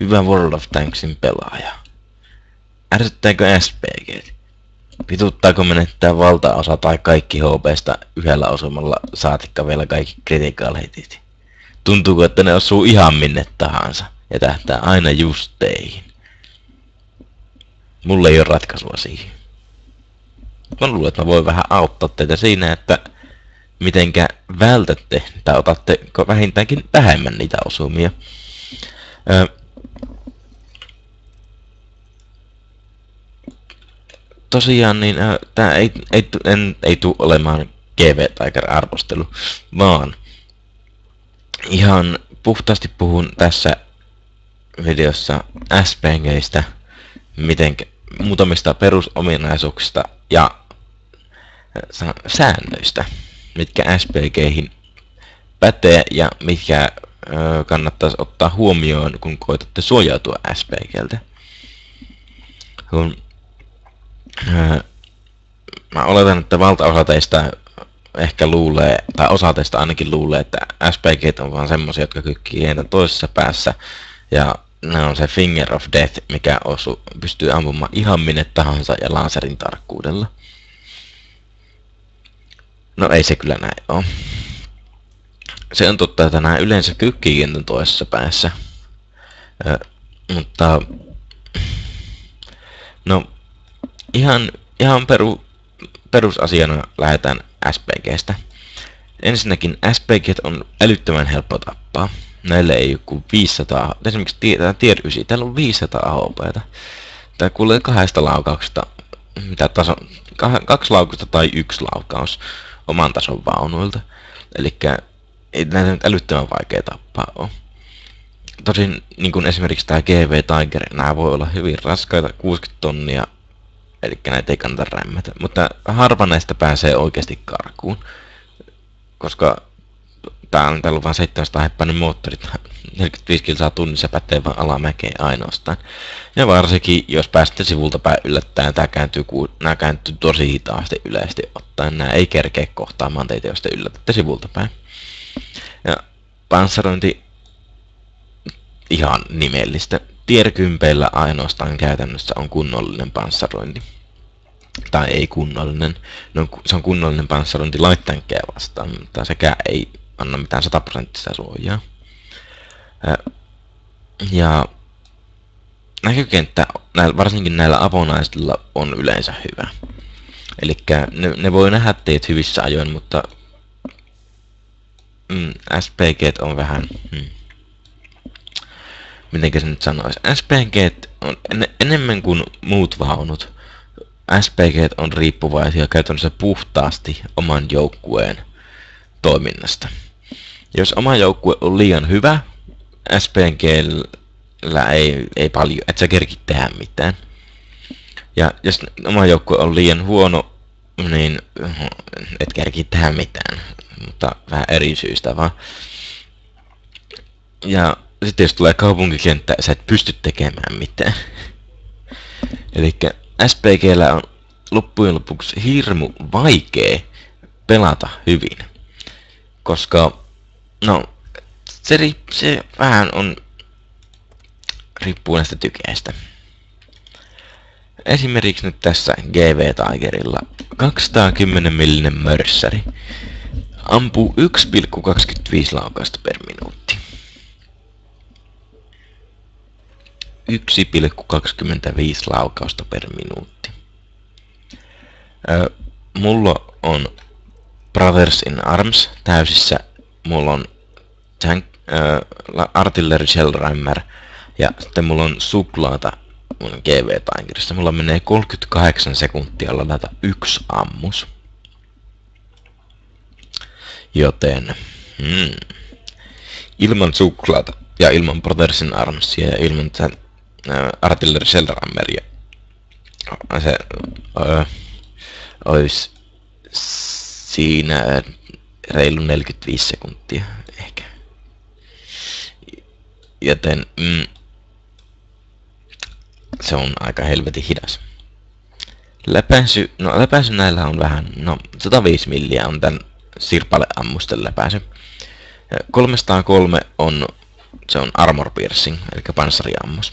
hyvä World of Tanksin pelaaja. Ärsyttääkö SPG? Vituttaako menettää valtaosa tai kaikki HP:sta yhdellä osumalla, saatikka vielä kaikki critical hitit? Tuntuuko, että ne osuu ihan minne tahansa ja tähtää aina just teihin? Mulla ei ole ratkaisua siihen. Mä luulen, että mä voin vähän auttaa teitä siinä, että mitenkä vältätte tai otatte vähintäänkin vähemmän niitä osumia. Tosiaan niin tää ei tule olemaan GV Tiger arvostelu, vaan ihan puhtaasti puhun tässä videossa SPGistä, muutamista perusominaisuuksista ja säännöistä, mitkä SPGihin pätee ja mitkä kannattaisi ottaa huomioon, kun koetatte suojautua SPGltä. Mä oletan, että valtaosa teistä ehkä luulee, tai osa teistä ainakin luulee, että SPGt on vaan semmosia, jotka kykkii heitä toisessa päässä, ja ne on se Finger of Death, mikä pystyy ampumaan ihan minne tahansa ja laserin tarkkuudella. No ei se kyllä näin oo. Se on totta, että nämä yleensä kykkii kentän toisessa päässä. Mutta no ihan perusasiana lähdetään SPGstä. Ensinnäkin SPGt on älyttömän helppo tappaa. Näille ei joku 500, esimerkiksi tier 9, täällä on 500 AHP:tä. Tää kuulee 2 laukauksesta, mitä taso, 2 laukausta tai 1 laukaus oman tason vaunuilta. Elikkä ei näitä nyt älyttömän vaikea tappaa oo. Tosin niin kuin esimerkiksi tää GV Tiger, nää voi olla hyvin raskaita, 60 tonnia, eli näitä ei kannata rämmätä. Mutta harva näistä pääsee oikeasti karkuun, koska täällä on vaan 700 heppainen moottorit, 45 kilsaa tunnissa pätee vaan alamäkeen ainoastaan. Ja varsinkin, jos pääsette sivulta päin yllättäen, nää kääntyy tosi hitaasti yleisesti ottaen. Nää ei kerkeä kohtaamaan teitä, jos te yllätätte sivulta päin. Ja panssarointi ihan nimellistä. Tier 10 ainoastaan käytännössä on kunnollinen panssarointi. Tai ei kunnollinen. No, se on kunnollinen panssarointi light-tankkeja vastaan, mutta sekään ei anna mitään 100% suojaa. Ja näkökenttä, varsinkin näillä avonaisilla, on yleensä hyvä. Elikkä ne voi nähdä teet hyvissä ajoin, mutta SPGt on vähän mitenkä se nyt sanoisi. SPGt on enemmän kuin muut vaunut. SPGt on riippuvaisia käytännössä puhtaasti oman joukkueen toiminnasta. Jos oma joukkue on liian hyvä, SPGllä ei paljon, et sä kerki tehdä mitään. Ja jos oma joukkue on liian huono, niin et kerki tehdä mitään, mutta vähän eri syystä vaan. Ja sitten jos tulee kaupunkikenttä, sä et pysty tekemään mitään. Elikkä SPGllä on loppujen lopuksi hirmu vaikea pelata hyvin. Koska, no, se vähän on riippuu näistä tykeistä. Esimerkiksi nyt tässä GV Tigerilla 210 millinen mörssäri ampuu 1,25 laukausta per minuutti. 1,25 laukausta per minuutti. Mulla on Brothers in Arms täysissä. Mulla on Artillery Shell Rammer ja sitten mulla on suklaata mun GV Tigerissa. Mulla menee 38 sekuntia ladata 1 ammus. Joten ilman suklaata ja ilman Brothers in Armsia ja ilman Artillery Shell Rammeria se olisi siinä reilu 45 sekuntia ehkä. Joten se on aika helvetin hidas. Läpäisy näillä on vähän, 105 milliä on tän sirpaleammusten läpäisy. 303 on se on armor piercing, eli panssariammus.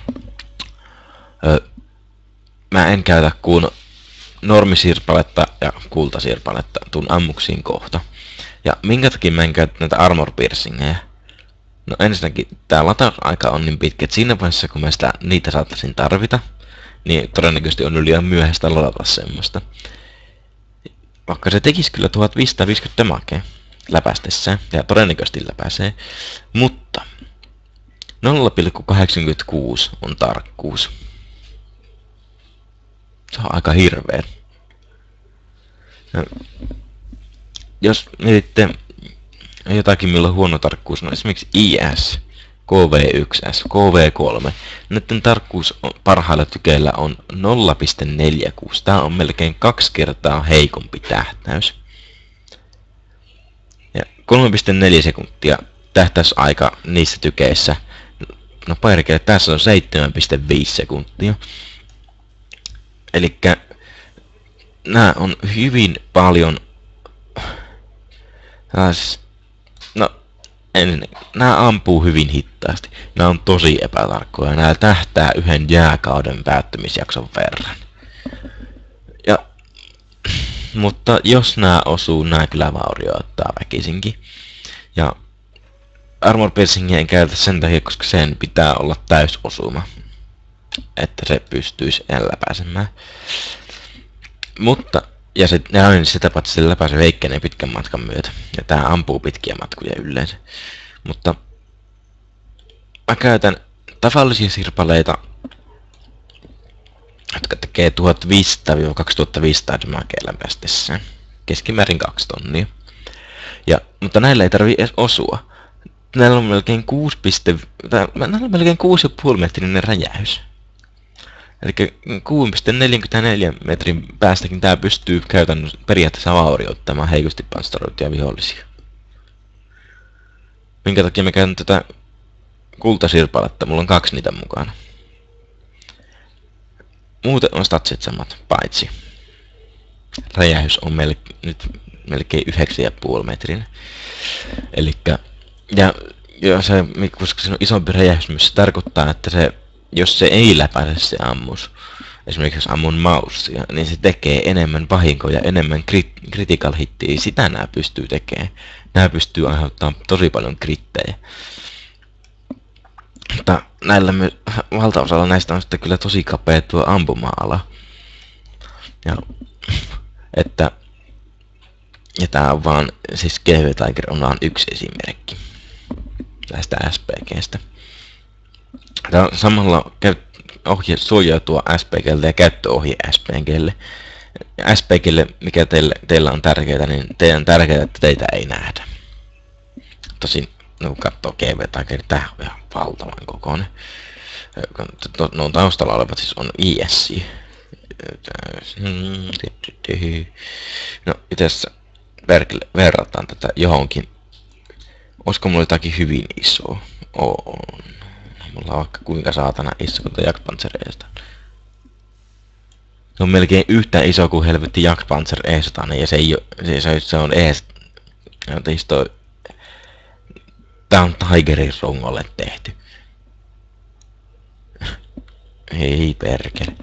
Mä en käytä kuin normisirpaletta ja kultasirpaletta tuun ammuksiin kohta. Ja minkä takia mä en käytä näitä armor piercingeja? No ensinnäkin tää latausaika on niin pitkä, että siinä vaiheessa kun mä niitä saattaisin tarvita, niin todennäköisesti on liian myöhäistä ladata semmoista. Vaikka se tekisi kyllä 1550 damakea läpäistessään, ja todennäköisesti läpäisee, mutta 0,86 on tarkkuus. Se on aika hirveä. Jos mietitte jotakin, millä on huono tarkkuus, no esimerkiksi IS, KV1S, KV3, näiden tarkkuus parhailla tykeillä on 0,46. Tää on melkein 2 kertaa heikompi tähtäys. Ja 3,4 sekuntia tähtäysaika niissä tykeissä. No perkele, tässä on 7,5 sekuntia. Elikkä nää on hyvin paljon. No ensinnäkin, nää ampuu hyvin hitaasti. Nää on tosi epätarkkoja. Nää tähtää yhden jääkauden päättymisjakson verran. Mutta jos nää osuu, nää kyllä vaurioittaa väkisinkin. Ja armor piercingia en käytä sen takia, koska sen pitää olla täysosuma, että se pystyisi läpäisemään. Mutta, ja sitä paitsi se läpäisee heikkenee pitkän matkan myötä. Ja tää ampuu pitkiä matkoja yleensä. Mutta mä käytän tavallisia sirpaleita, jotka tekee 1500-2500 damakea läpäistessään. Keskimäärin 2 tonnia. Mutta näillä ei tarvii edes osua. Näillä on melkein 6,5 metrinen räjähdys. Eli 6,44 metrin päästäkin tää pystyy käytännössä periaatteessa vaurioittamaan heikosti panssaroituja vihollisia. Minkä takia mä käytän tätä kultasirpaletta, mulla on 2 niitä mukana. Muuten on statsit samat, paitsi räjähdys on nyt melkein 9,5 metrin. Elikkä, koska se on isompi räjähdys, myös se tarkoittaa, että jos se ei läpäise se ammus, esimerkiksi jos ammun maussia, niin se tekee enemmän vahinkoja, enemmän critical hittiä. Sitä nää pystyy tekemään. Nää pystyy aiheuttamaan tosi paljon krittejä. Mutta valtaosalla näistä on sitten kyllä tosi kapea tuo ampuma-ala. Ja tää on vaan, siis GV Tiger on vaan yksi esimerkki tästä SPGstä. Tää on samalla ohje suojautua SPGlle ja käyttöohje SPGlle. SPGlle, mikä teillä on tärkeää, niin teidän on tärkeää, että teitä ei nähdä. Tosin, kun katsoo GV Tiger, tää on ihan valtavan kokoinen. No taustalla olevat siis on IS. No, itse verrataan tätä johonkin. Olisiko mulla jotakin hyvin isoa? On. Mulla on vaikka kuinka saatana iso kuin Jagdpanzer E100. Se on melkein yhtä iso kuin helvetti Jagdpanzer E100, ja se on E100. Tää on Tigerin rungolle tehty. Ei perkele.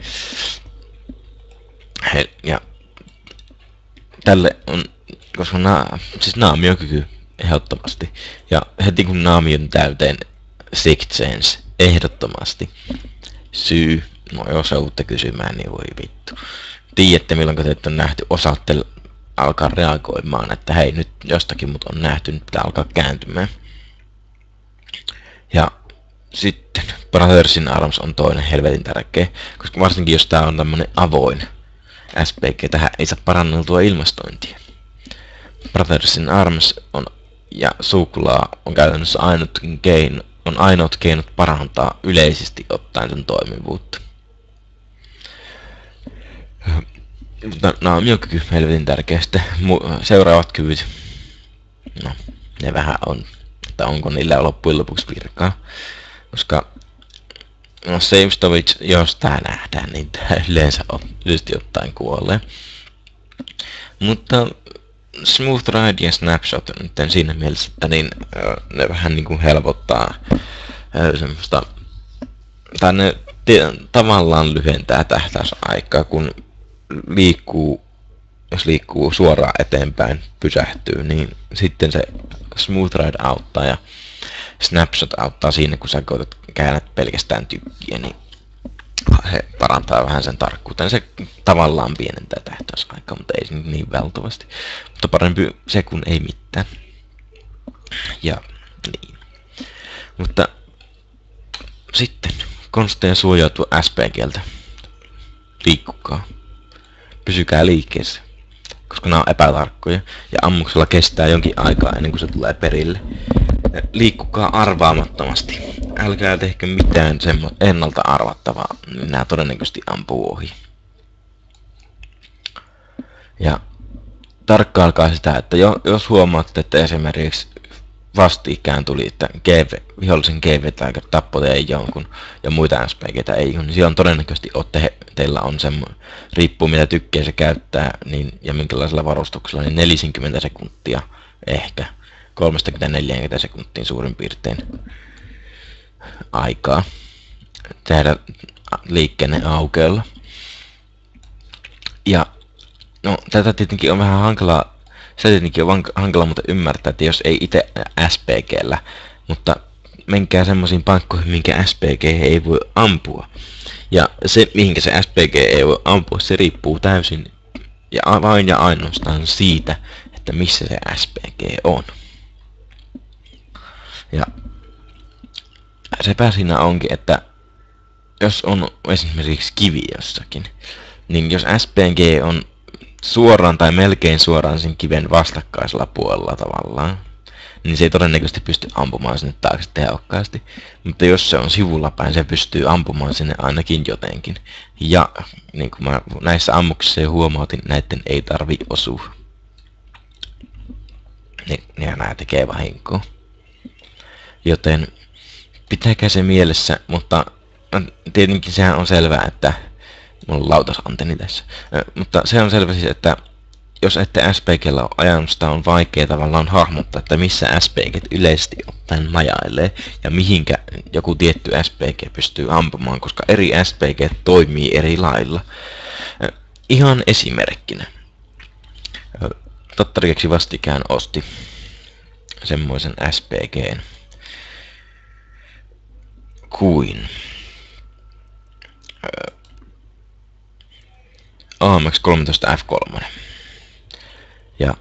Ja tälle on, koska naamiokyky ehdottomasti. Ja heti kun naami on täyteen Sixth Sense, ehdottomasti. Syy, no jos joudutte kysymään, niin voi vittu. Tiedätte milloin te on nähty, osaatte alkaa reagoimaan, että hei nyt jostakin mut on nähty, nyt pitää alkaa kääntymään. Ja sitten Brothersin Arms on toinen helvetin tärkeä, koska varsinkin jos tää on tämmönen avoin SPG, tähän ei saa paranneltua ilmastointia. Brothersin Arms ja suklaa on käytännössä ainoat keinot parantaa yleisesti ottaen sen toimivuutta. Naamiokyky helvetin tärkeä. Seuraavat kyvyt. No, ne vähän on, että onko niillä loppujen lopuksi virkaa. Koska no Savestovich, jos tää nähdään, niin tää yleensä on yleisesti ottaen kuolleen. Mutta Smooth Ride ja Snapshot nyt siinä mielessä, että niin, ne vähän niinku helpottaa semmoista, tai ne tavallaan lyhentää tähtäysaikaa, kun jos liikkuu suoraan eteenpäin, pysähtyy, niin sitten se Smooth Ride auttaa ja Snapshot auttaa siinä, kun sä käännät pelkästään tykkiä, niin se parantaa vähän sen tarkkuuden. Se tavallaan pienentää tähtäysaikaa, mutta ei niin valtavasti. Mutta parempi se kuin ei mitään. Ja niin. Mutta sitten konsteja suojautua SPGltä. Liikkukaa. Pysykää liikkeessä. Koska nämä on epätarkkoja. Ja ammuksella kestää jonkin aikaa ennen kuin se tulee perille. Liikkukaa arvaamattomasti. Älkää tehkö mitään ennalta arvattavaa. Nämä todennäköisesti ampuu ohi. Ja tarkkailkaa sitä, että jos huomaatte, että esimerkiksi vastikään tuli, että vihollisen GV-Tiger tappoi ei jonkun ja muita SPGtä ei ole, niin silloin todennäköisesti teillä on semmoinen, riippuu mitä tykkää se käyttää niin, ja minkälaisella varustuksella, niin 40 sekuntia ehkä. 30-40 sekuntiin suurin piirtein aikaa tehdä liikkeenne aukealla. Ja no, tätä tietenkin on vähän hankalaa, se tietenkin on hankala muuten ymmärtää, että jos ei itse SPGllä, mutta menkää semmoisiin paikkoihin, minkä SPG ei voi ampua. Ja se, mihinkä se SPG ei voi ampua, se riippuu täysin ja vain ja ainoastaan siitä, että missä se SPG on. Ja sepä siinä onkin, että jos on esimerkiksi kivi jossakin, niin jos SPG on suoraan tai melkein suoraan sen kiven vastakkaisella puolella tavallaan, niin se ei todennäköisesti pysty ampumaan sinne taakse tehokkaasti. Mutta jos se on sivulla päin, se pystyy ampumaan sinne ainakin jotenkin. Ja niin kuin mä näissä ammuksissa jo huomautin, näiden ei tarvi osua. Ja nämä tekee vahinkoa. Joten pitäkää se mielessä, mutta tietenkin sehän on selvää, että mulla on lautasantenni tässä. Mutta se on selvä siis, että jos ette SPGllä ole ajanut, on vaikea tavallaan hahmottaa, että missä SPGt yleisesti ottaen majailee ja mihinkä joku tietty SPG pystyy ampumaan, koska eri SPG toimii eri lailla. Ihan esimerkkinä. Tattarikeksi vastikään osti semmoisen SPGn kuin AMX-13 F3. Ja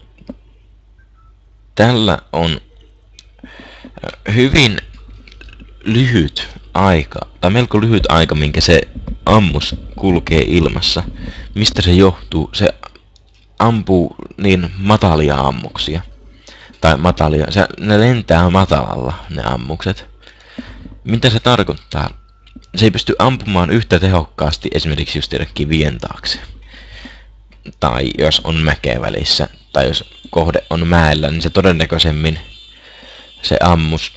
tällä on hyvin lyhyt aika, tai melko lyhyt aika, minkä se ammus kulkee ilmassa. Mistä se johtuu? Se ampuu niin matalia ammuksia. Tai matalia, ne lentää matalalla ne ammukset. Mitä se tarkoittaa? Se ei pysty ampumaan yhtä tehokkaasti esimerkiksi just kivien taakse. Tai jos on mäkeä välissä, tai jos kohde on mäellä, niin se todennäköisemmin se ammus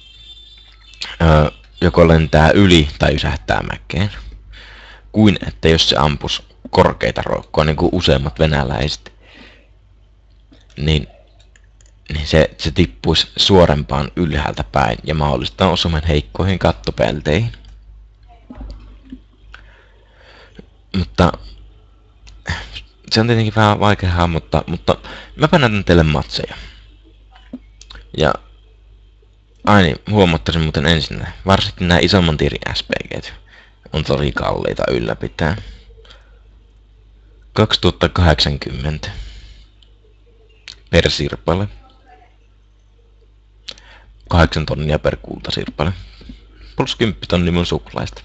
joko lentää yli tai ysähtää mäkeen. Kuin että jos se ampus korkeita roikkoa, niin kuin useimmat venäläiset, niin se tippuisi suorempaan ylhäältä päin ja mahdollistaa osuman heikkoihin kattopelteihin. Mutta se on tietenkin vähän vaikea hahmottaa, mutta mäpä näytän teille matseja. Ja aina huomattaisin muuten ensin, varsinkin nämä isomman tiirin SPGt on tosi kalliita ylläpitää. 2080 per sirpale. 8 tonnia per kultasirpale. Plus 10 tonnia mun suklaista.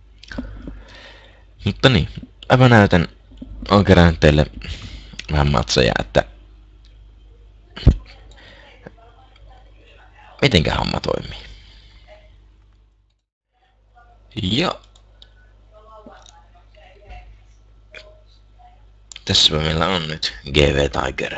Mutta niin, mä näytän, oon kerännyt teille vähän matseja, että mitenkä homma toimii. Ja tässä meillä on nyt GV Tiger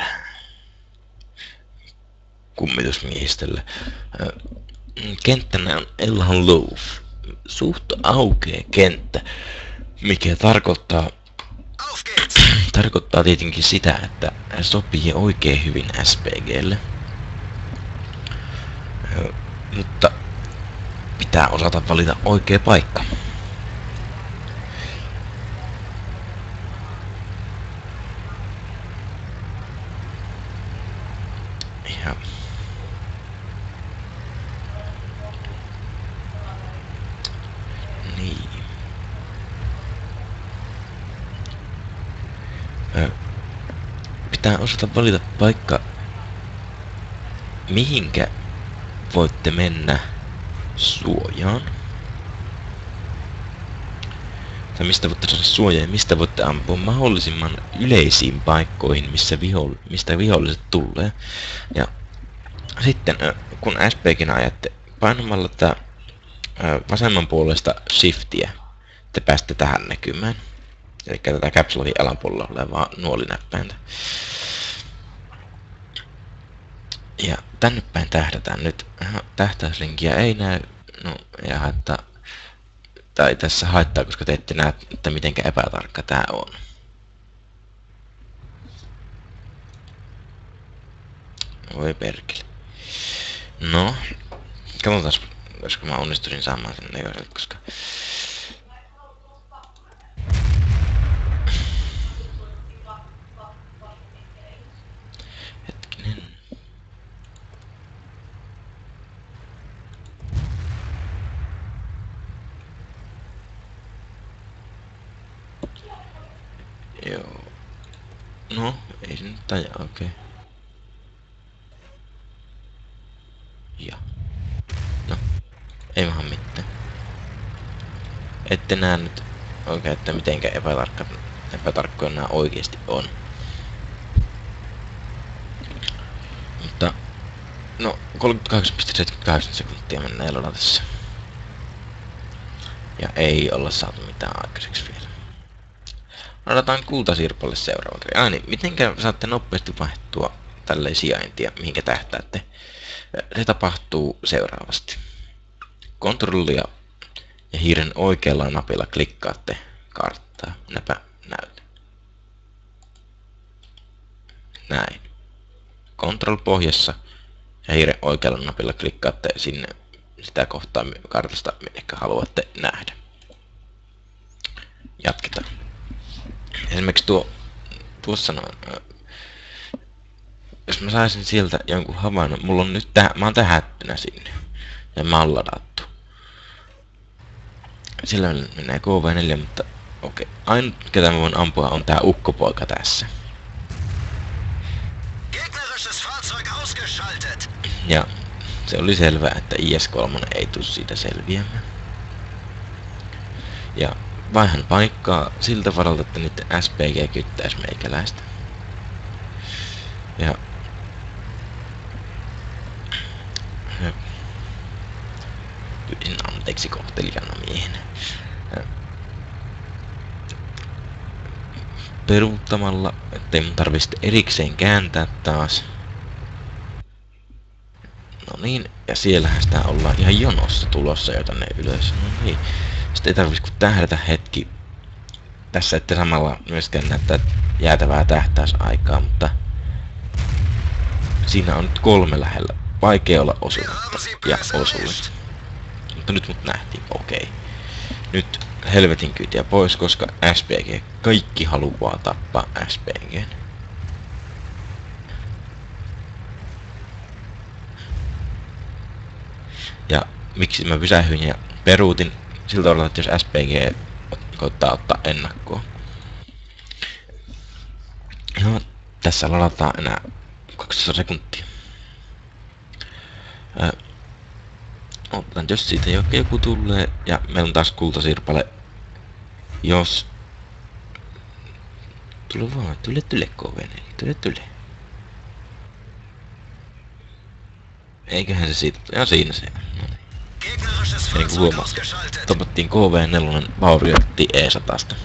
kummitusmiehistölle. Kenttänä on Elhan Loaf. Suht aukea kenttä, mikä tarkoittaa Tarkoittaa tietenkin sitä, että sopii oikein hyvin SPGlle. Mutta pitää osata valita oikea paikka. Ja niin. Pitää osata valita paikka, mihinkä voitte mennä suojaan. Tai mistä voitte saada suojaa ja mistä voitte ampua mahdollisimman yleisiin paikkoihin, mistä viholliset tulee. Ja sitten kun SPGn ajatte painamalla tätä vasemman puolesta shiftiä, te pääsette tähän näkymään. Eli tätä caps lockin alapuolella olevaa nuolinäppäintä. Ja tänne päin tähdätään nyt. Tähtäyslinkiä ei näy. No, ja haittaa. Tai tässä haittaa, koska te ette näe, että mitenkä epätarkka tää on. Voi perkele. No, katsotaan, koska mä onnistuin saamaan sen näköiseltä, koska hetkinen. Joo. No, ei se nyt tajaa, okei. Ja. No, ei vähän mitään. Ette näe nyt oikein, että mitenkä epätarkkoja nämä oikeesti on. Mutta, no, 38,78 sekuntia mennään ladatessa. Ja ei olla saatu mitään aikaiseksi vielä. Ladataan kultasirpalle seuraavaksi. Niin, mitenkä saatte nopeasti vaihtua tälleen sijaintia, mihinkä tähtäätte? Se tapahtuu seuraavasti. Kontrollia ja hiiren oikealla napilla klikkaatte karttaa. Näpä näytä. Näin. Control pohjassa ja hiiren oikealla napilla klikkaatte sinne sitä kohtaa kartasta, minkä haluatte nähdä. Jatketaan. Esimerkiksi tuossa noin. Jos mä saisin sieltä jonkun havainnon, mulla on nyt mä oon tähättynä sinne. Ja mä oon ladattu. Sillä menee KV4, mutta okei. Ainut ketä mä voin ampua on tää ukkopoika tässä. Ja se oli selvää, että IS-3 ei tuu siitä selviämään. Ja vaihan paikkaa siltä varalta, että niiden SPG kyttäis meikäläistä. Ja pyydin anteeksi kohteliaana miehenä. Peruuttamalla, ettei mun tarvitse erikseen kääntää taas. No niin, ja siellähän sitä ollaan ihan jonossa tulossa jo tänne ylös. No niin. Sitten ei tarvitsisi kuin tähdätä hetki. Tässä ette samalla myöskään näyttää jäätävää tähtäysaikaa, mutta siinä on nyt 3 lähellä. Vaikea olla osumatta. Ja osuit. Mutta nyt mut nähtiin, okei. Nyt helvetin kyytiä pois, koska SPG. Kaikki haluaa tappaa SPGn. Ja miksi mä pysähyin ja peruutin siltä tavalla, että jos SPG koittaa ottaa ennakkoa. No, tässä ladataan enää 12 sekuntia. Otetaan, jos siitä joku tulee, ja meillä on taas kultasirpale. Jos tule vaan, tule KV4, tule. Eiköhän se siitä, ja siinä se on. No niin. Niin kuin huomaa, tapattiin KV4, vaurioitti E100.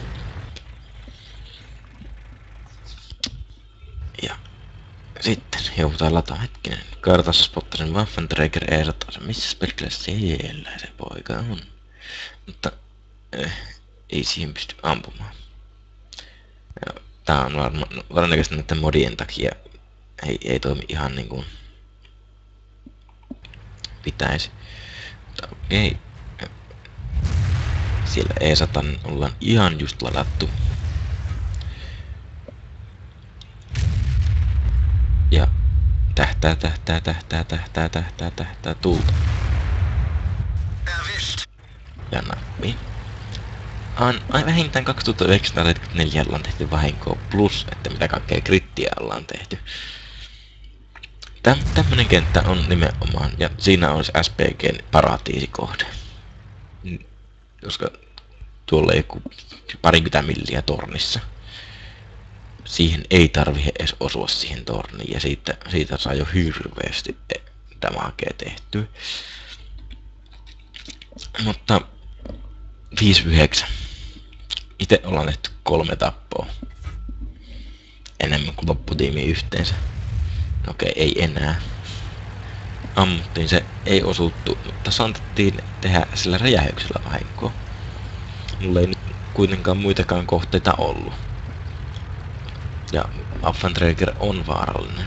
Ja sitten joudutaan lataa hetkinen. Kartassa spottasin Waffenträger E100. Missä perkele siellä se poika on? Mutta ei siihen pysty ampumaan. Ja tää on todennäköisesti näiden modien takia ei toimi ihan niin kuin pitäisi. Mutta okei. Siellä E100 ollaan ihan just ladattu. Ja tähtää tulta. Ja nappi. Vähintään 2944 ollaan tehty vahinkoa plus, että mitä kaikkea krittiä ollaan tehty. Tämmönen kenttä on nimenomaan, ja siinä olisi SPGn paratiisikohde. Koska tuolla ei joku parikymmentä milliä tornissa. Siihen ei tarvitse edes osua siihen torniin, ja siitä saa jo hirveästi damakea tehtyä. Mutta 5-9. Itse ollaan tehty 3 tappoa. Enemmän kuin lopputiimi yhteensä. Okei, ei enää. Ammuttiin, se ei osuttu, mutta saatettiin tehdä sillä räjähyksellä vahinkoa. Mulla ei nyt kuitenkaan muitakaan kohteita ollut. Ja Waffenträger on vaarallinen.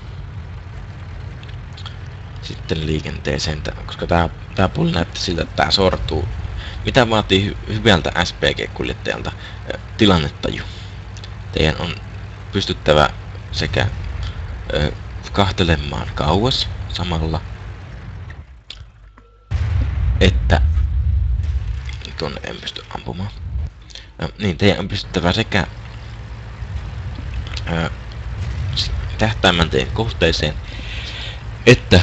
Sitten liikenteeseen, koska tää puoli näyttää siltä, että tää sortuu. Mitä vaatii hyvältä SPG-kuljettajalta? Tilannetaju. Teidän on pystyttävä sekä kahtelemaan kauas samalla, että tuonne en pysty ampumaan. Niin, teidän on pystyttävä sekä tähtäämään teidän kohteeseen, että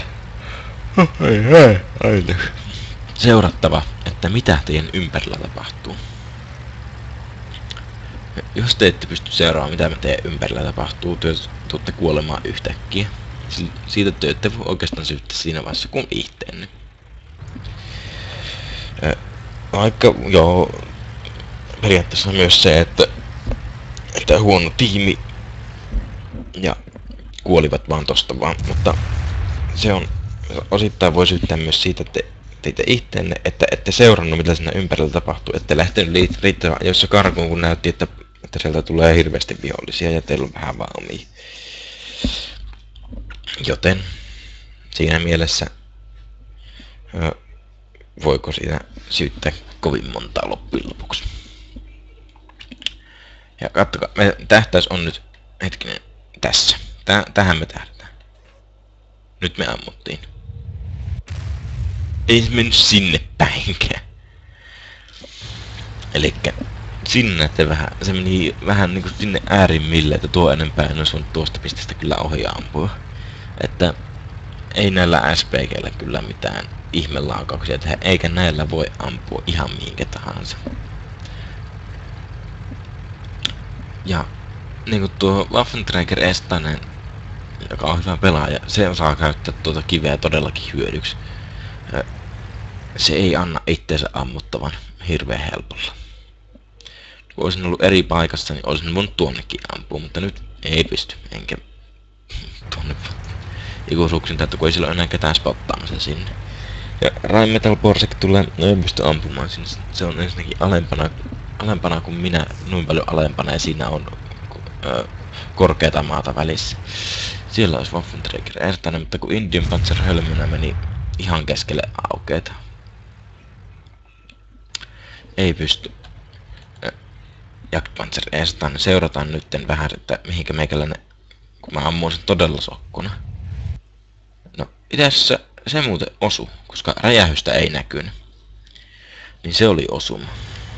seurattava, että mitä teidän ympärillä tapahtuu. Jos te ette pysty seuraamaan, mitä teidän ympärillä tapahtuu, te tuutte kuolemaan yhtäkkiä. Siitä te ette voi oikeastaan syyttää siinä vaiheessa kuin itteenne. Vaikka joo, periaatteessa myös se, että huono tiimi ja kuolivat vaan tosta vaan, mutta se on osittain voi syyttää myös siitä, että teitä itteenne, että ette seurannut mitä siinä ympärillä tapahtuu, ette lähtenyt riittävän ajoissa karkuun, kun näytti, että sieltä tulee hirveästi vihollisia ja teillä on vähän vaan omia. Joten siinä mielessä voiko siinä syyttää kovin montaa loppujen lopuksi. Ja katsokaa, tähtäys on nyt hetkinen tässä. Tähän me tähdätään. Nyt me ammuttiin. Ei se mennyt sinne päinkään. Elikkä sinne näette vähän, se meni vähän niinku sinne äärimmille, että tuo enempää en olisi voinut tuosta pisteestä kyllä ohi ampua. Että ei näillä SPGllä kyllä mitään ihmelaukauksia tehdä, eikä näillä voi ampua ihan minkä tahansa. Ja niinku tuo Waffenträger Estanen, joka on hyvä pelaaja, se osaa käyttää tuota kiveä todellakin hyödyksi. Se ei anna itteensä ammuttavan hirveän helpolla. Kun olisin ollut eri paikassa, niin olisin voinut tuonnekin ampua, mutta nyt ei pysty, enkä tuonne ikuisuuksin täyttä, kun ei sillä ole enää ketään spottaamassa sinne. Ja Rheinmetall Borsek tulee, no en pysty ampumaan sinne, se on ensinnäkin alempana kuin minä, noin paljon alempana, ja siinä on korkeata maata välissä. Siellä olisi Waffenträger Ertanen, mutta kun Indian Panzer hölmönä meni ihan keskelle aukeeta. Ei pysty. Jagdpanzer Ertanen, seurataan nytten vähän, että mihinkä meikäläinen, kun mä ammuin sen todella sokkuna. No, itse asiassa se muuten osu, koska räjähystä ei näkynyt. Niin se oli osuma.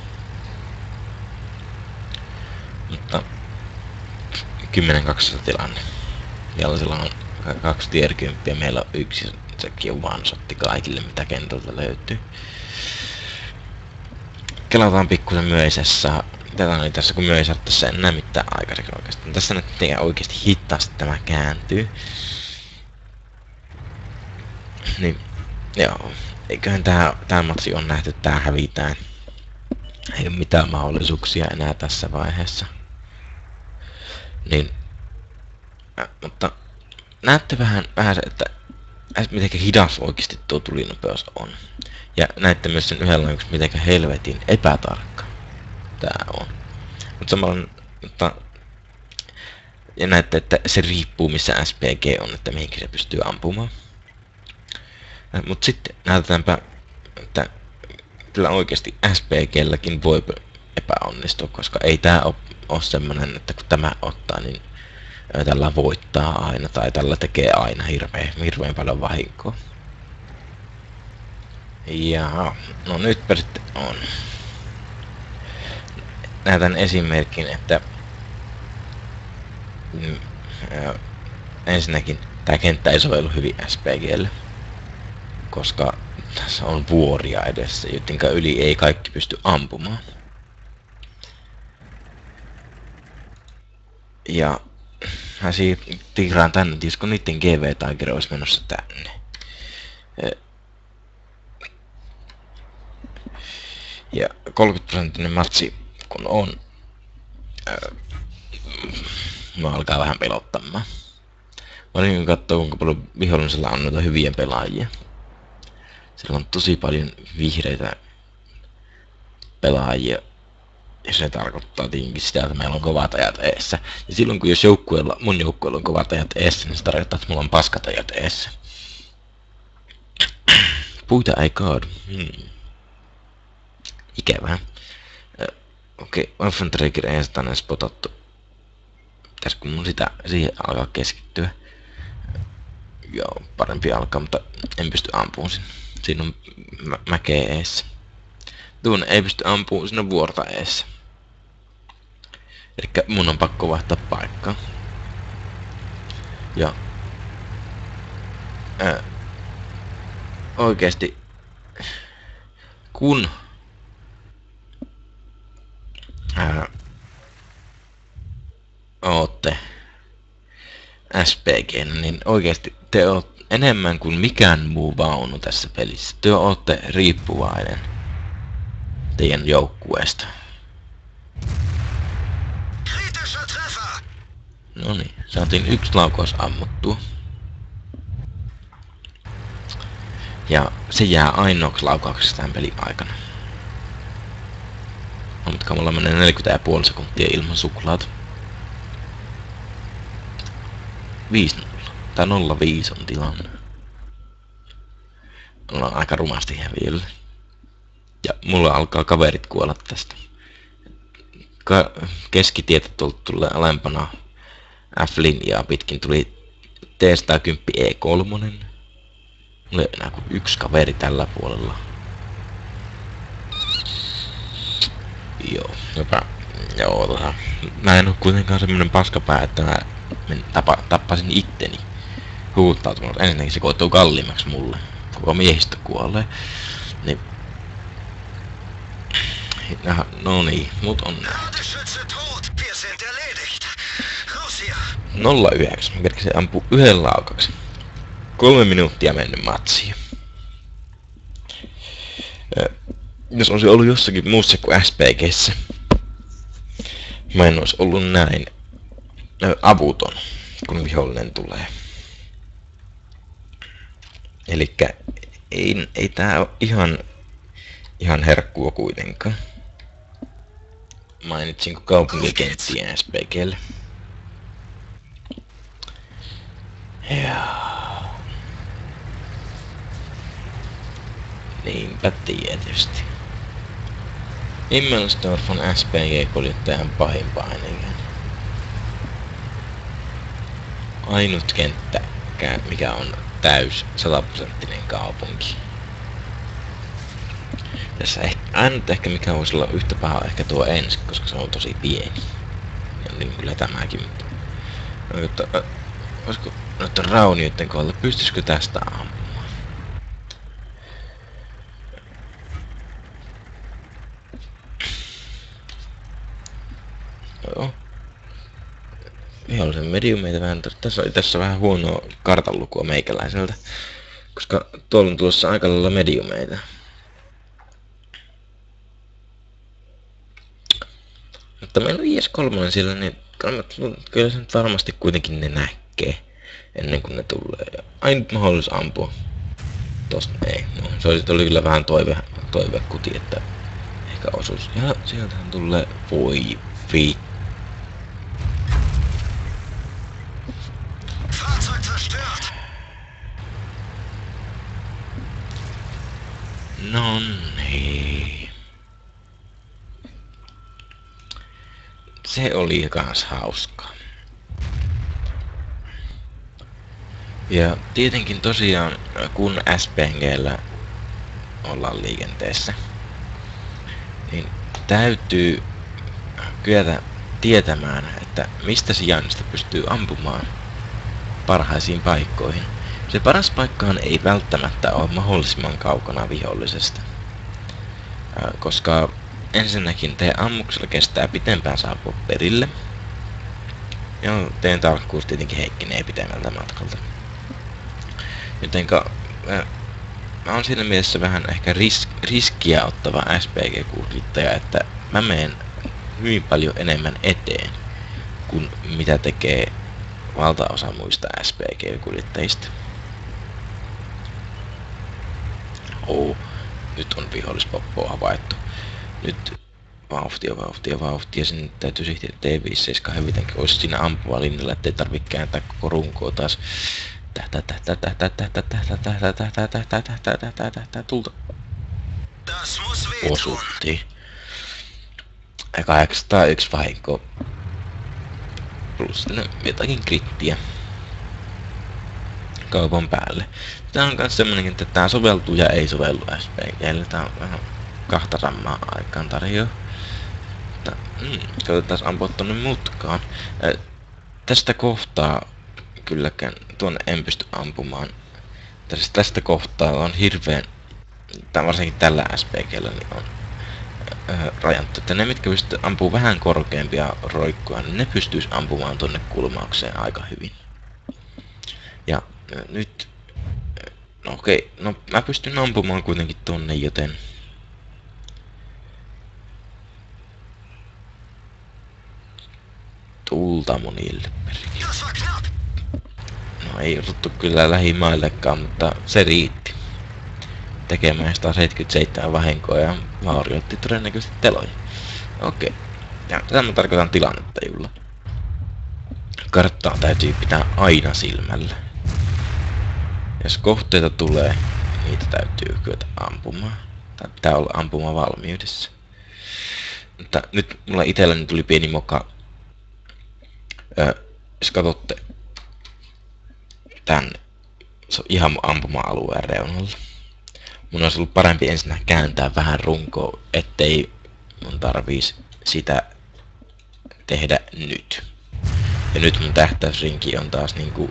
Mutta 10-200 tilanne. Jallasilla on 2 tier 10 ja meillä on 1, sekin on one-shotti kaikille mitä kentältä löytyy. Kelataan pikkusen myöisessä. Tätä oli tässä kun me ei saa tässä enää mitään aikaiseksi oikeastaan. Tässä nyt oikeesti hitaasti tämä kääntyy. Niin, joo. Eiköhän tää matsi on nähty, että tää hävitään. Ei oo mitään mahdollisuuksia enää tässä vaiheessa. Niin. Mutta näette vähän se, että mitenkä hidas oikeesti tuo tulinopeus on. Ja näette myös sen yhdellä yksi mitenkä helvetin epätarkka tää on. Mutta samalla, mutta Ja näette, että se riippuu missä SPG on, että mihinkin se pystyy ampumaan. Mut sitten näytetäänpä, että kyllä oikeasti SPGlläkin voi epäonnistua, koska ei tää oo semmonen, että kun tämä ottaa, niin tällä voittaa aina, tai tällä tekee aina hirveän paljon vahinkoa. Ja no nytpä sitten on. Näytän esimerkin, että ensinnäkin tää kenttä ei sovellu hyvin SPGlle, koska tässä on vuoria edessä, jotenka yli ei kaikki pysty ampumaan. Ja mä tiiraan tänne, kun niitten GV Tiger olisi menossa tänne. Ja 30% matsi kun on, mä alkaa vähän pelottamaan. Varsinkin katsoo kuinka paljon vihollisella on noita hyviä pelaajia. Siellä on tosi paljon vihreitä pelaajia. Ja se tarkoittaa tietenkin sitä, että meillä on kovat ajat eessä. Ja silloin kun jos mun joukkueella on kovat ajat eessä, niin se tarkoittaa, että mulla on paskat ajat eessä. Puita ei kaadu. Ikävää. Okei, Waffentrigger ei sitä edes spotattu. Pitäisikö mun siihen alkaa keskittyä? Joo, parempi alkaa, mutta en pysty ampumaan sinne. Siinä on mäkeä eessä. Tuon ei pysty ampumaan, siinä on vuorta eessä. Elikkä mun on pakko vaihtaa paikkaa. Ja oikeesti kun ootte SPG, niin oikeesti te ootte enemmän kuin mikään muu vaunu tässä pelissä. Te ootte riippuvainen teidän joukkueesta. Noniin, saatiin 1 laukaus ammuttua. Ja se jää ainoaksi laukauksessa tämän pelin aikana. Mutta mulla menee 40,5 sekuntia ilman suklaata. 5-0. Tai 0-5 on tilanne. Ollaan aika rumasti häviöllä. Ja mulla alkaa kaverit kuolla tästä. Keskitietä tulee alempana. F-linjaa pitkin tuli T110 E3. Mulla ei ole enää kuin 1 kaveri tällä puolella. Joo, jopa. Joo, mä en oo kuitenkaan semmonen paskapää, että mä tappasin itteni huuttautumalla. Ensinnäkin se koituu kalliimmaksi mulle. Koko miehistö kuolee. Niin. No niin, mut on. 0-9. Kerkesi ampuu 1 laukauksen. 3 minuuttia mennyt matsiin. Jos olisi ollut jossakin muussa kuin SPGssä, mä en olisi ollut näin avuton, kun vihollinen tulee. Elikkä ei tää oo ihan herkkua kuitenkaan. Mainitsinko kaupunkikenttiä SPGlle? Jaa. Niinpä tietysti. Immelsdorf on SPG-kuljettajan pahin painikäinen. Ainut kenttä, mikä on täys 100% kaupunki. Tässä ainut ehkä mikä voisi olla yhtä paha ehkä tuo ensi, koska se on tosi pieni. Ja niin kyllä tämäkin. Mutta olisiko noiden raunioiden kohdalla, pystyisikö tästä ampumaan? Joo. Vihollisen mediumeita vähän. Tässä on vähän huonoa kartanlukua meikäläiseltä. Koska tuolla on tulossa aika lailla mediumeita. Mutta meillä on IS-3 siellä, niin kyllä se nyt varmasti kuitenkin ne näkee. Ennen kuin ne tulee. Ainut mahdollisuus ampua. Tosta ei. No, se oli kyllä vähän toivekuti, että ehkä osuus. Ja sieltähän tulee voi vi. No niin. Se oli kans hauskaa. Ja tietenkin tosiaan, kun SPG:llä ollaan liikenteessä, niin täytyy kyetä tietämään, että mistä sijainnista pystyy ampumaan parhaisiin paikkoihin. Se paras paikkaan ei välttämättä ole mahdollisimman kaukana vihollisesta, koska ensinnäkin teidän ammuksella kestää pitempään saapua perille, ja teidän tarkkuus tietenkin heikkenee pitemmältä matkalta. Jotenka mä oon siinä mielessä vähän ehkä riskiä ottava SPG-kuljettaja, että mä menen hyvin paljon enemmän eteen kuin mitä tekee valtaosa muista SPG-kuljettajista. Nyt on vihollispoppoa havaittu. Nyt vauhtia. Sinne täytyy sihteä T57 hevitäkin. Ois siinä ampuva linjalla, ettei tarvi kääntää koko runkoa taas. Tulta. Osuttiin. 801 vahinkoa. Plus jotakin krittiä kaupan päälle. Tää on kans semmonenkin, että tää soveltuu ja ei sovellu SPG:lle. Tää on vähän kahta rammaa aikaan tarjoaa. Koitetaan ampua tonne mutkaan. Tästä kohtaa kylläkään tuonne en pysty ampumaan. Tästä kohtaa on hirveen, varsinkin tällä SPG:llä, niin on rajattu, että ne mitkä pystyy ampuu vähän korkeampia roikkuja, niin ne pystyis ampumaan tonne kulmaukseen aika hyvin. Ja nyt, no okei, no mä pystyn ampumaan kuitenkin tonne, joten tulta monille perkele. No ei osuttu kyllä lähimaillekaan, mutta se riitti. Tekemään 177 vahinkoa ja vaurioitti todennäköisesti teloja. Okei. Ja tätä mä tarkoitan tilannetajulla. Karttaa täytyy pitää aina silmällä. Jos kohteita tulee, niitä täytyy kyetä ampumaan. Tai pitää olla ampuma valmiudessa. Mutta nyt mulla itselläni tuli pieni moka. Jos katsotte tän ihan ampuma-alueen reunalla. Mun olisi ollut parempi ensin kääntää vähän runkoa, ettei mun tarviis sitä tehdä nyt. Ja nyt mun tähtäysrinki on taas niinku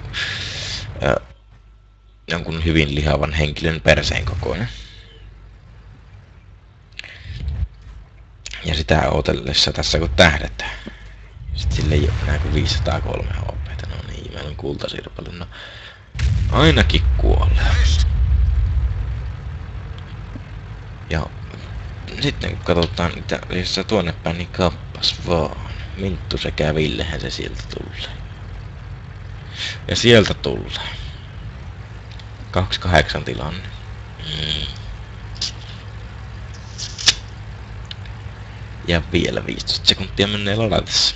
jonkun hyvin lihavan henkilön perseen kokoinen. Ja sitä odotellessa tässä kun tähdätään. Sitten sille ei oo enää kuin 503 HP:tä. No niin, mä olen kultasirpali. No ainakin kuolee. Ja sitten kun katsotaan mitä jos tuonne päin, niin kappas vaan. Minttu sekä Villehän se sieltä tulee. Ja sieltä tulee. 28 tilanne. Ja vielä 15 sekuntia menee ladatessa.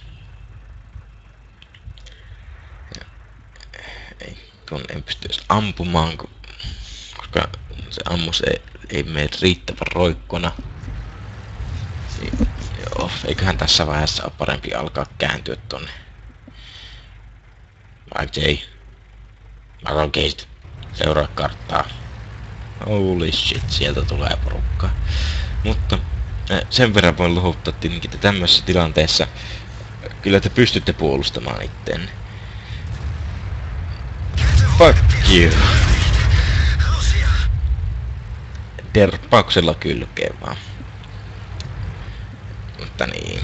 Ei, tuon en pysty edes ampumaan, koska se ammus ei mene riittävän roikkona. Niin, joo, eiköhän tässä vaiheessa ole parempi alkaa kääntyä tonne. Mike J. Michael Case. Seuraa karttaa. Holy shit, sieltä tulee porukkaa. Mutta sen verran voin lohuttaa tietenkin, että tämmöisessä tilanteessa kyllä te pystytte puolustamaan itteenne. Fuck you. Derppauksella kylkeen vaan. Mutta niin.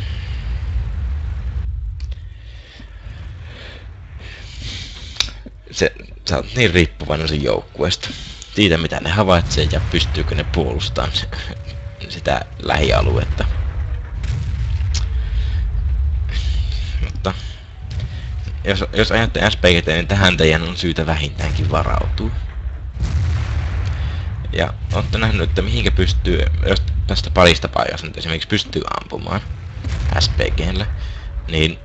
Sä oot niin riippuvainen sen joukkueesta. Siitä mitä ne havaitsee ja pystyykö ne puolustamaan sitä lähialuetta. Mutta jos ajatte SPG:tä, niin tähän teidän on syytä vähintäänkin varautua. Ja ootte nähnyt, että mihinkä pystyy, jos tästä parista paikasta nyt esimerkiksi pystyy ampumaan SPG:llä, niin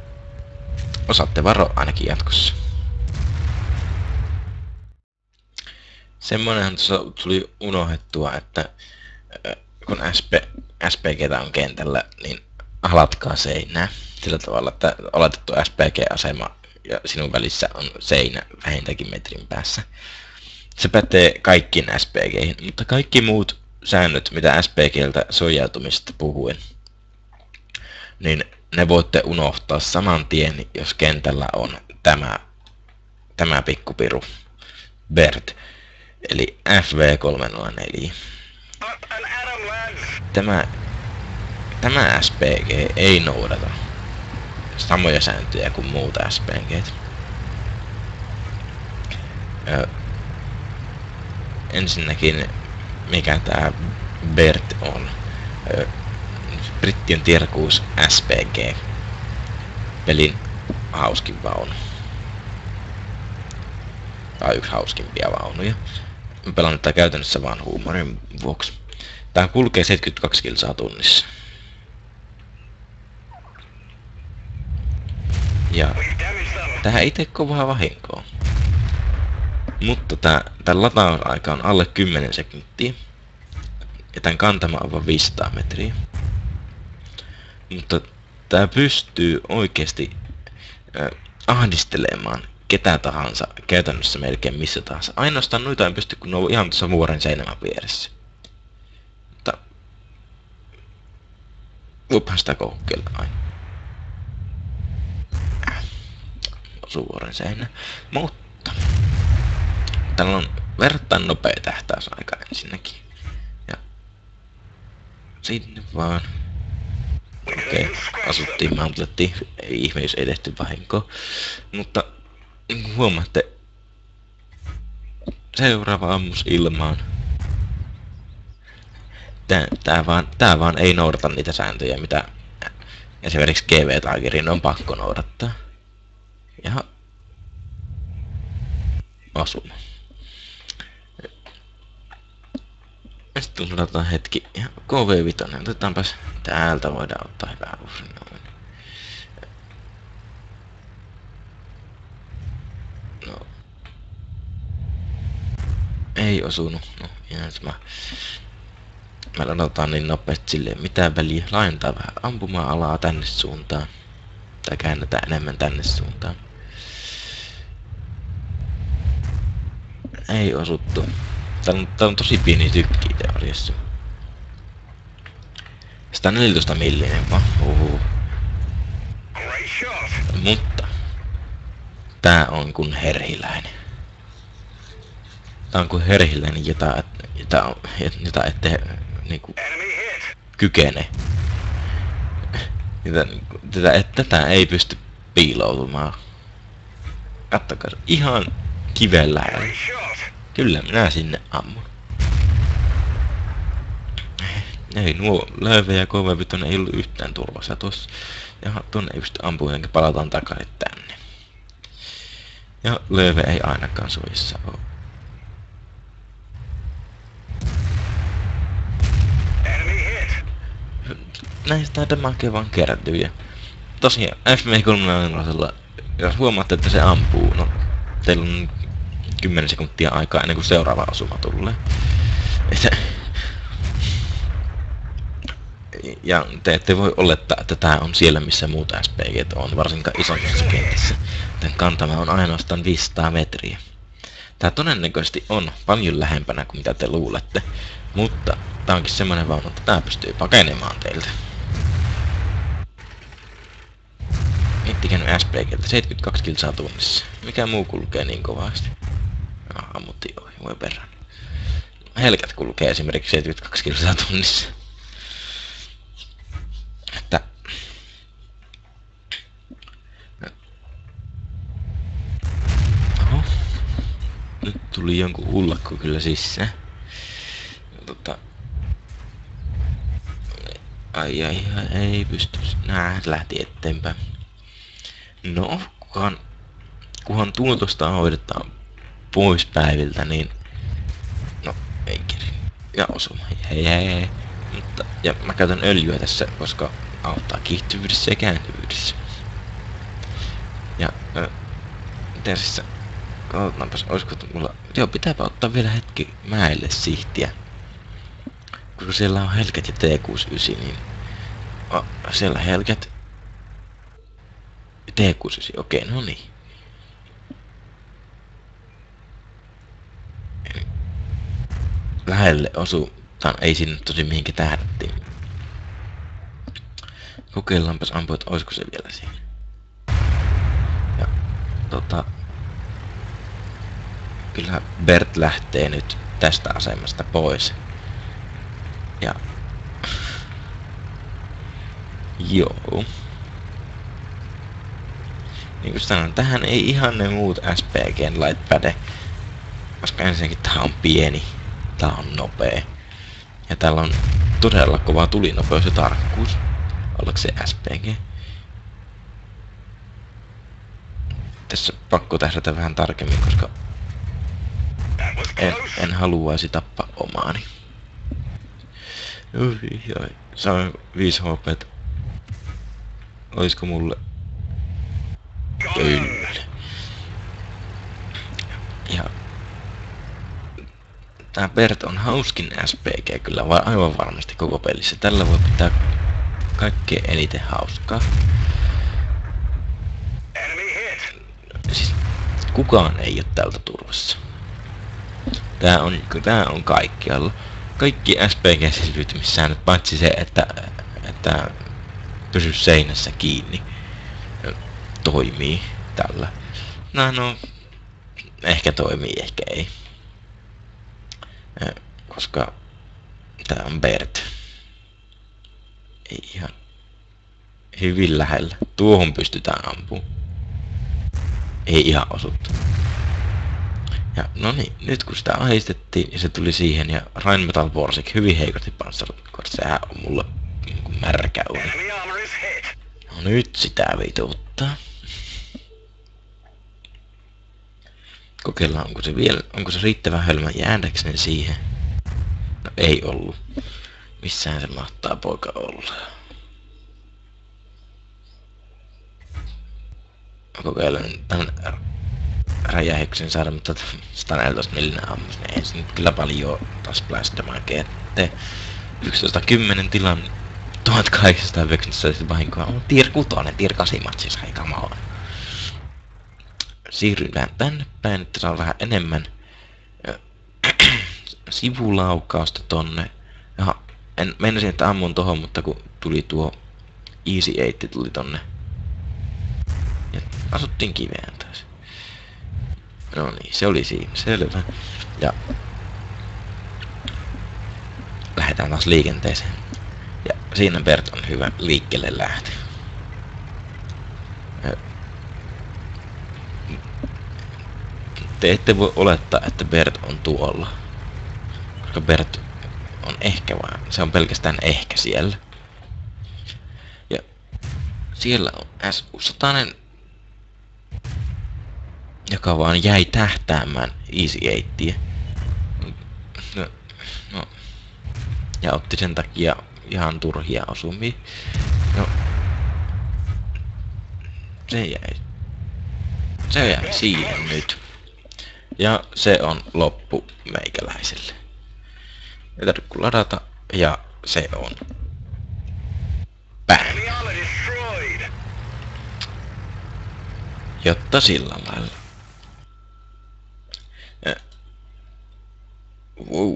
osaatte varoa ainakin jatkossa. Semmonenhan tuossa tuli unohdettua, että kun SPGtä on kentällä, niin alatkaa seinää. Sillä tavalla, että oletettu SPG-asema ja sinun välissä on seinä vähintäänkin metrin päässä. Se pätee kaikkiin SPGihin, mutta kaikki muut säännöt, mitä SPGltä suojautumista puhuen, niin ne voitte unohtaa saman tien, jos kentällä on tämä pikkupiru, BERT, eli FV304. Tämä SPG ei noudata samoja sääntöjä kuin muut SPGt. Ensinnäkin, mikä tää BERT on? Brittien Tier 6 SPG. Pelin hauskin vaunu. Tai yksi hauskimpia vaunuja. Mä pelaan tätä käytännössä vaan huumorin vuoksi. Tää kulkee 72 kilsaa tunnissa. Ja tää ei tee kovaa vahinkoa. Mutta tän latausaika on alle 10 sekuntia. Ja tän kantama on vain 500 metriä. Mutta tää pystyy oikeesti ahdistelemaan ketä tahansa, käytännössä melkein missä tahansa. Ainoastaan noita ei pysty, kun ne on ihan tuossa vuoren seinämän vieressä. Mutta voipahan sitä kokeilla aina. Osuu vuoren seinä. Mutta tällä on verrattain nopea tähtäysaika ensinnäkin. Ja sinne vaan. Okei, asuttiin, mountlettiin. Ei ihme, jos ei tehty vahinkoa. Mutta niin kuin huomaatte, seuraava ammus ilmaan. Tää vaan ei noudata niitä sääntöjä, mitä esimerkiksi GV-taagerin on pakko noudattaa. Ja asuma. Sitten tullataan hetki. Ja KV5, otetaanpas täältä, voidaan ottaa hyvää uusinoin. No. Ei osunut. No, ihan sama. Me odotetaan niin nopeasti silleen mitään väliä. Laajentaa vähän ampuma-alaa tänne suuntaan. Tai käännetään enemmän tänne suuntaan. Ei osuttu. Tää on tosi pieni tykki teoriassa. 114 millinen vaan. Mutta tää on kun herhiläinen. Tää on kun herhiläinen, jota ette niinku kykene. Tätä ei pysty piiloutumaan. Kattokaa, ihan kiven lähellä. Kyllä minä sinne ammun. Ei nuo lööve ja KV5 ei ollut yhtään turvassa tossa. Ja tuonne ei pysty ampumaan, enkä palataan takaisin tänne. Ja lööve ei ainakaan suojissa oo. Näistä damakea vaan kertyy ja tosiaan FV3, jos huomaatte, että se ampuu, no teillä on 10 sekuntia aikaa ennen kuin seuraava osuma tulee. Ja te ette voi olettaa, että tää on siellä, missä muut SPGt on, varsinkaan isommissa kentissä. Tän kantama on ainoastaan 500 metriä. Tää todennäköisesti on paljon lähempänä kuin mitä te luulette, mutta tää onkin semmonen vaunu, että tää pystyy pakenemaan teiltä. Miettikää nyt SPGltä, 72 kilsaa tunnissa. Mikä muu kulkee niin kovasti? Ammuttiin ohi, voi perään. Helkät kulkee esimerkiksi 72 kilsaa tunnissa. Että oho. Nyt tuli jonkun ullakko kyllä sisään. Ai ei pysty. Lähti eteenpäin. No, kunhan tuotosta hoidetaan pois päiviltä, niin no, ei kiri. Ja osuma. Jee. Mutta, ja mä käytän öljyä tässä, koska auttaa kiihtyvyydessä ja kääntyvyydessä. Ja, tersissä, katsotaanpas, olisiko mulla Joo, pitääpä ottaa vielä hetki mäelle sihtiä. Kun siellä on Helget ja T69, niin... siellä Helget... T69, okei, no niin. Lähelle osuu, ei sinne tosi mihinkä tähdättiin. Kokeillaanpas ampua, että olisiko se vielä siinä. Ja kyllä Bert lähtee nyt tästä asemasta pois. Ja... Joo. Niin kuin sanon, tähän ei ihan ne muut SPGn lait päde. Koska ensinnäkin tää on pieni. Tää on nopea. Ja täällä on todella kova tulinopeus ja tarkkuus. Ollakseen SPG. Tässä pakko tähdätä vähän tarkemmin, koska en haluaisi tappaa omaani. Sain 5 HP. Olisiko mulle? Kyllä. Ja tää Bert on hauskin SPG kyllä aivan varmasti koko pelissä. Tällä voi pitää kaikkein eniten hauskaa. Siis kukaan ei oo tältä turvassa. Tää on kaikkialla. Kaikki SPG-selviytymissäännöt, paitsi se, että pysy seinässä kiinni, toimii tällä. No, ehkä toimii, ehkä ei. Koska tää on Bert. Ei ihan hyvin lähellä. Tuohon pystytään ampumaan. Ei ihan osuttu. Ja no niin, nyt kun sitä ahistettiin ja se tuli siihen ja Rheinmetall Borsig hyvin heikosti panssaroitu, sehän on mulla niinku märkä uni. No nyt sitä vituuttaa. Kokeillaan, onko se riittävän hölmä jäädäkseen siihen. No ei ollut. Missään se mahtaa poika olla. Kokeillaan tän räjähyksen saada, mutta 114 millinen ammus, niin ei se nyt kyllä paljon taas blästämäkeen. 11.10 tilan 1890 vahinkoa on tier 6, tier 8 matsis, hei kamala. Siirrytään tänne päin, että saa vähän enemmän sivulaukausta tonne. Jaha, meinasin, että ammun tohon, mutta kun tuli tuo Easy 8 tuli tonne. Ja asuttiin kiveen taas. No niin, se oli siinä, selvä. Ja lähdetään taas liikenteeseen. Ja siinä Bert on hyvä liikkeelle lähtö. Te ette voi olettaa, että Bert on tuolla. Koska Bert on ehkä vaan, se on pelkästään ehkä siellä. Ja siellä on SU-100, joka vaan jäi tähtäämään Easy 8. No. Ja otti sen takia ihan turhia osumia. No. Se jäi siihen nyt. Ja se on loppu meikäläiselle. Ei tarvitse kun ladata, ja se on pää. Jotta sillä lailla. Wow.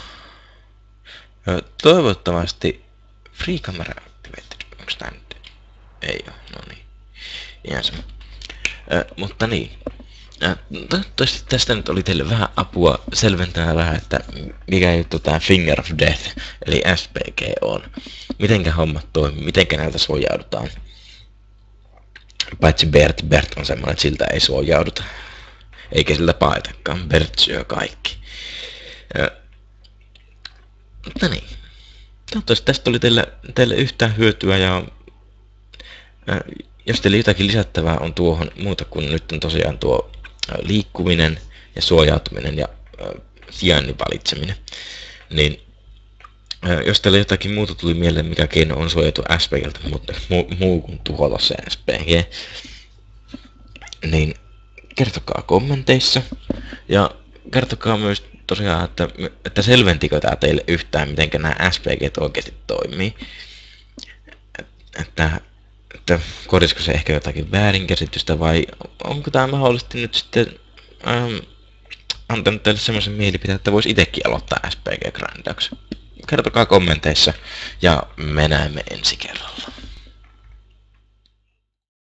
Toivottavasti free camera activated. Onks tää nyt? Ei oo, no niin. Ihan sama. Mutta niin. Toivottavasti tästä nyt oli teille vähän apua selventää vähän, että mikä juttu tää Finger of Death, eli SPG on. Mitenkä hommat toimii, mitenkä näiltä suojaudutaan. Paitsi Bert on semmonen, että siltä ei suojauduta. Eikä siltä paetakaan, Bert syö kaikki. Mutta niin. Toivottavasti tästä oli teille yhtään hyötyä ja jos teille jotakin lisättävää on tuohon muuta kuin nyt on tosiaan tuo liikkuminen ja suojautuminen ja sijainnin valitseminen, niin jos teille jotakin muuta tuli mieleen, mikä keino on suojautua SPGltä, mutta muu kuin tuhota se SPG, niin kertokaa kommenteissa ja kertokaa myös tosiaan, että selventikö tää teille yhtään, miten nämä SPGt oikeasti toimii. Että korjasiko se ehkä jotakin väärinkäsitystä vai onko tämä mahdollisesti nyt sitten antanut teille semmoisen mielipiteen, että voisi itsekin aloittaa SPG-grindauksen. Kertokaa kommenteissa ja me näemme ensi kerralla.